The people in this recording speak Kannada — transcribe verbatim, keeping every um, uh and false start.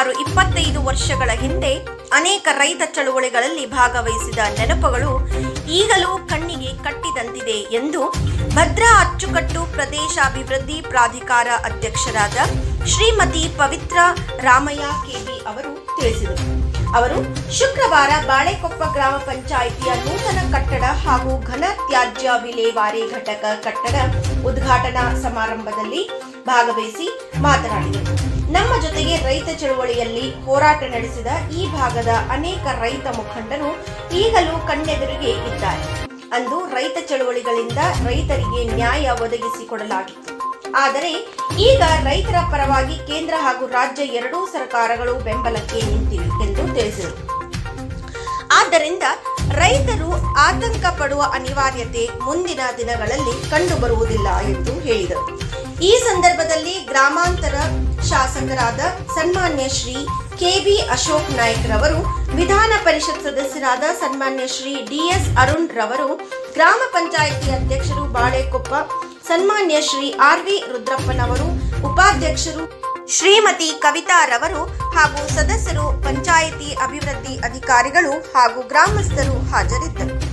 ಸುಮಾರು ಇಪ್ಪತ್ತೈದು ವರ್ಷಗಳ ಹಿಂದೆ ಅನೇಕ ರೈತ ಚಳುವಳಿಗಳಲ್ಲಿ ಭಾಗವಹಿಸಿದ ನೆನಪುಗಳು ಈಗಲೂ ಕಣ್ಣಿಗೆ ಕಟ್ಟಿದಂತಿದೆ ಎಂದು ಭದ್ರಾ ಅಚ್ಚುಕಟ್ಟು ಪ್ರದೇಶಾಭಿವೃದ್ಧಿ ಪ್ರಾಧಿಕಾರ ಅಧ್ಯಕ್ಷರಾದ ಶ್ರೀಮತಿ ಪವಿತ್ರ ರಾಮಯ್ಯ ಕೆಬಿ ಅವರು ತಿಳಿಸಿದರು. ಅವರು ಶುಕ್ರವಾರ ಬಾಳೆಕೊಪ್ಪ ಗ್ರಾಮ ಪಂಚಾಯಿತಿಯ ನೂತನ ಕಟ್ಟಡ ಹಾಗೂ ಘನ ತ್ಯಾಜ್ಯ ವಿಲೇವಾರಿ ಘಟಕ ಕಟ್ಟಡ ಉದ್ಘಾಟನಾ ಸಮಾರಂಭದಲ್ಲಿ ಭಾಗವಹಿಸಿ ಮಾತನಾಡಿದರು. ನಮ್ಮ ಜೊತೆಗೆ ರೈತ ಚಳುವಳಿಯಲ್ಲಿ ಹೋರಾಟ ನಡೆಸಿದ ಈ ಭಾಗದ ಅನೇಕ ರೈತ ಮುಖಂಡರು ಈಗಲೂ ಕಣ್ಣೆದುರಿಗೆ ಇದ್ದಾರೆ. ಅಂದು ರೈತ ಚಳುವಳಿಗಳಿಂದ ರೈತರಿಗೆ ನ್ಯಾಯ ಒದಗಿಸಿಕೊಡಲಾಗಿತ್ತು. ಆದರೆ ಈಗ ರೈತರ ಪರವಾಗಿ ಕೇಂದ್ರ ಹಾಗೂ ರಾಜ್ಯ ಎರಡೂ ಸರ್ಕಾರಗಳು ಬೆಂಬಲಕ್ಕೆ ನಿಂತಿವೆ ಎಂದು ತಿಳಿಸಿದರು. ಆದ್ದರಿಂದ ರೈತರು ಆತಂಕ ಪಡುವ ಅನಿವಾರ್ಯತೆ ಮುಂದಿನ ದಿನಗಳಲ್ಲಿ ಕಂಡುಬರುವುದಿಲ್ಲ ಎಂದು ಹೇಳಿದರು. ಈ ಸಂದರ್ಭದಲ್ಲಿ ಗ್ರಾಮಾಂತರ ಶಾಸಕರಾದ ಸನ್ಮಾನ್ಯ ಶ್ರೀ ಕೆಬಿ ಅಶೋಕ್ ನಾಯ್ಕ್ ರವರು, ವಿಧಾನ ಪರಿಷತ್ ಸದಸ್ಯರಾದ ಸನ್ಮಾನ್ಯ ಶ್ರೀ ಡಿಎಸ್ ಅರುಣ್ ರವರು, ಗ್ರಾಮ ಪಂಚಾಯಿತಿ ಅಧ್ಯಕ್ಷರು ಬಾಳೆಕೊಪ್ಪ ಸನ್ಮಾನ್ಯ ಶ್ರೀ ಆರ್ ವಿ ರುದ್ರಪ್ಪನವರು, ಉಪಾಧ್ಯಕ್ಷರು ಶ್ರೀಮತಿ ಕವಿತಾ ರವರು ಹಾಗೂ ಸದಸ್ಯರು, ಪಂಚಾಯಿತಿ ಅಭಿವೃದ್ಧಿ ಅಧಿಕಾರಿಗಳು ಹಾಗೂ ಗ್ರಾಮಸ್ಥರು ಹಾಜರಿದ್ದರು.